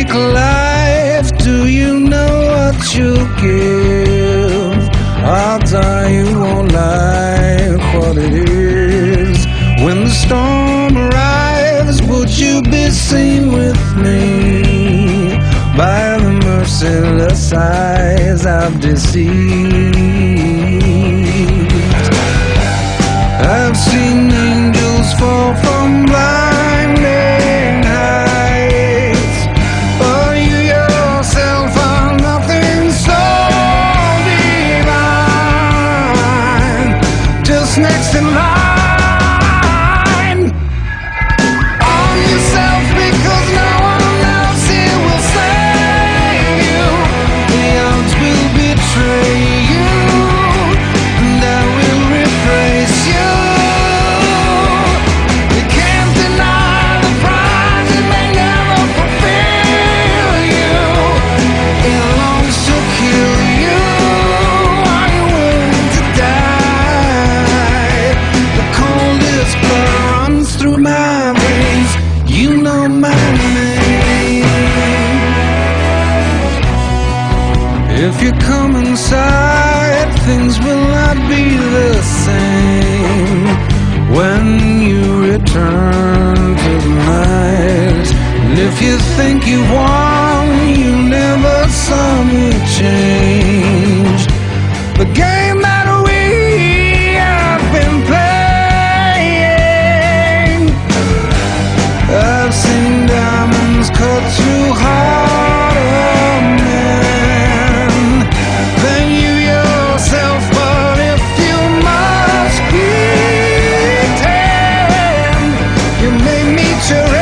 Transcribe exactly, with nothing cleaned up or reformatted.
take life, do you know what you'll give? Odds are you won't like what it is. When the storm arrives, would you be seen with me by the merciless eyes I've deceived? I've seen angels fall from blinding heights, but you yourself are nothing so divine, just next in line. Arm yourself, because no one else here will save you. The odds will betray you, and I will replace you. You can't deny the prize, it may never fulfill you. It longs to kill you. Are you willing to die? The coldest blood runs through my veins. You know my name. If you come inside, things will not be the same when you return to the night. And if you think you've won, you never saw me change. The game that we have been playing, I've seen diamonds cut through harder men than you yourself. But if you must pretend, you may meet your